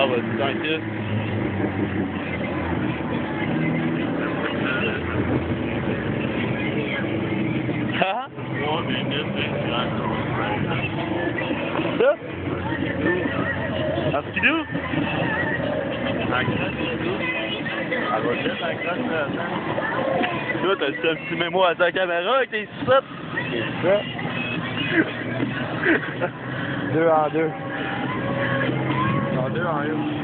Ah, vas-y, tranquille. Ah? 3 minutes 24. Ça? Un skidoo? La crotte, elle va vite, la crotte, là. Toi, t'as fait un petit mémo à ta caméra avec tes sucettes? C'est ça. 2 en 2. En 2 en 1.